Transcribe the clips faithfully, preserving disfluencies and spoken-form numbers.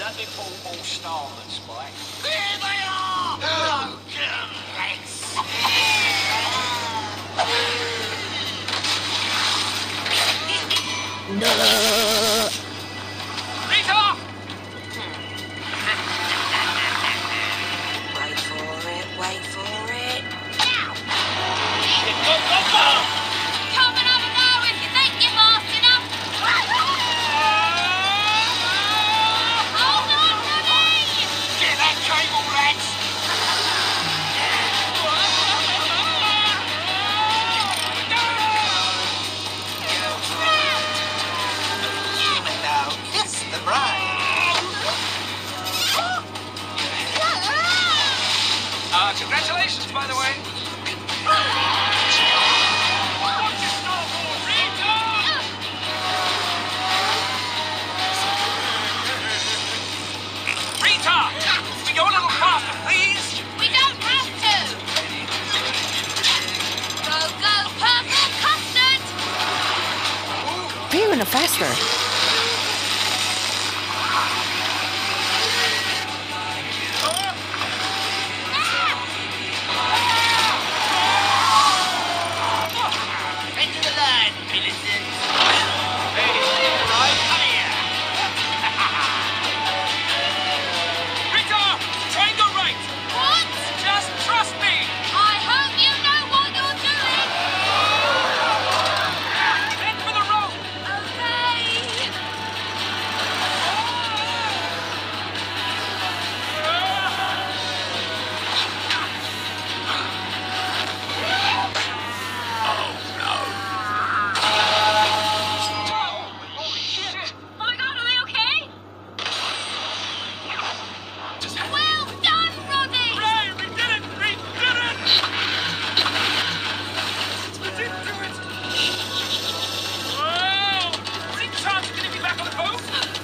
up before all started, Spike. Here they are! Broken legs! No! Rita! Wait for it, wait for it. Now! Shit, go, go, go! Come and have a go if you think you're fast enough. Hold on to me! Get that cable, lads! Human now, kiss the bride. Uh, congratulations, by the way. Rita! We go a little faster, please? We don't have to. Go, go, purple custard! Even faster. Into the line, Millicent. Hey, right here. Rita! Try and go right! What? Just trust me! I hope you know what you're doing. Head for the road! Okay. Holy shit! Oh my God, are they okay? Just Well done, Roddy. Hooray! We did it! We did it! We did do it! Wow! Any chance we're gonna be back on the boat?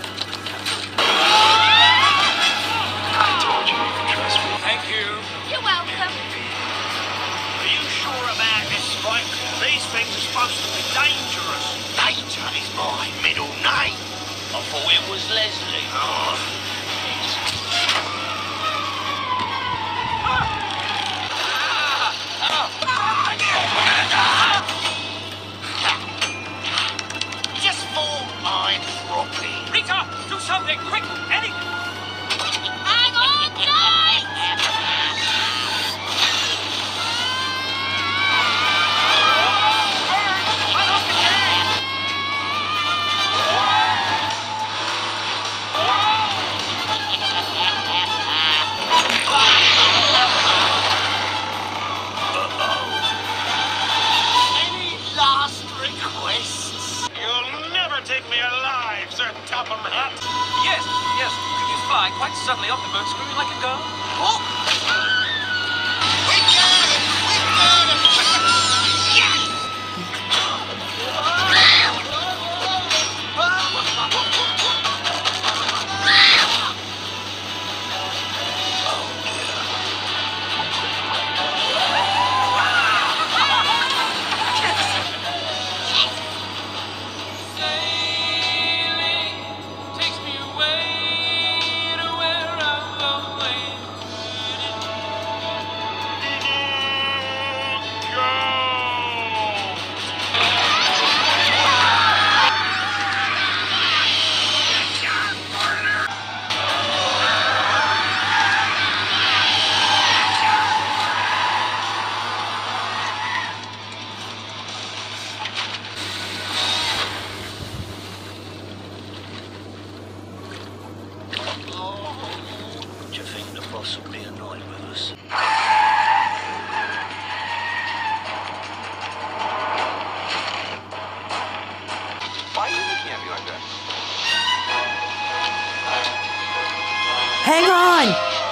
I told you you could trust me. Thank you. You're welcome. Are you sure about this, Spike? These things are supposed to be dangerous. Danger is my middle name. I thought it was Leslie. Oh. Just fall I'm properly. Rita, do something quick! Anything! Hang on tight. Any last requests? You'll never take me alive, Sir Topham Hatt. Yes, yes. Could you fly quite suddenly off the boat, screaming like a girl? Oh! We got it! We got it! Yes! Sailing takes me away to where I'm going. Do you think the boss will be annoyed with us? Why are you looking at me like that? Hang on!